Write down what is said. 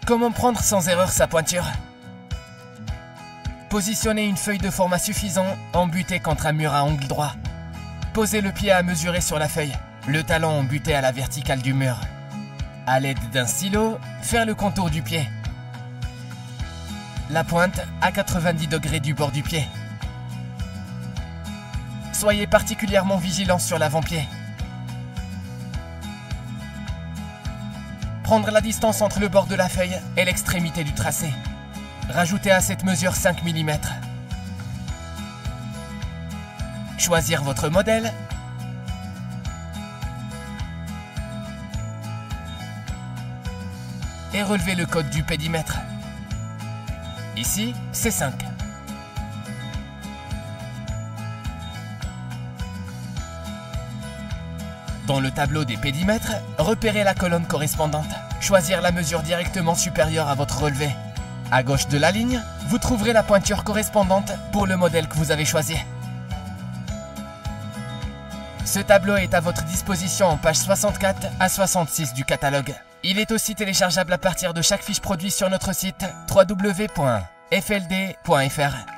Comment prendre sans erreur sa pointure? Positionnez une feuille de format suffisant embutée contre un mur à angle droit. Posez le pied à mesurer sur la feuille, le talon embuté à la verticale du mur. À l'aide d'un stylo, faire le contour du pied. La pointe à 90 degrés du bord du pied. Soyez particulièrement vigilant sur l'avant-pied. Prendre la distance entre le bord de la feuille et l'extrémité du tracé. Rajoutez à cette mesure 5 mm. Choisir votre modèle. Et relever le code du pédimètre. Ici, c'est 5. Dans le tableau des pédimètres, repérez la colonne correspondante. Choisir la mesure directement supérieure à votre relevé. À gauche de la ligne, vous trouverez la pointure correspondante pour le modèle que vous avez choisi. Ce tableau est à votre disposition en pages 64 à 66 du catalogue. Il est aussi téléchargeable à partir de chaque fiche produit sur notre site www.fld.fr.